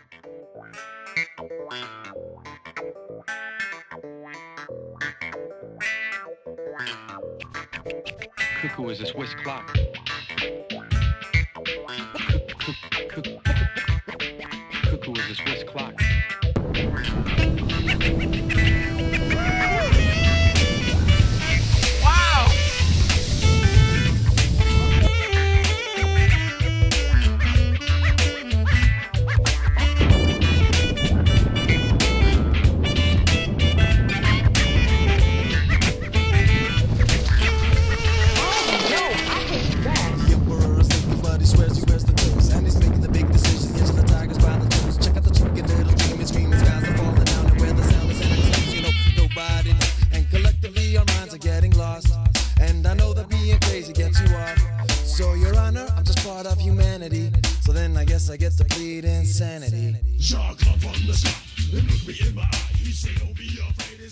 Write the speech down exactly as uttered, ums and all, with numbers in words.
Cuckoo is a Swiss clock. Cuckoo is a Swiss clock. I get to plead insanity. Jaw club on the spot, and look me in my eye. He say, don't be afraid.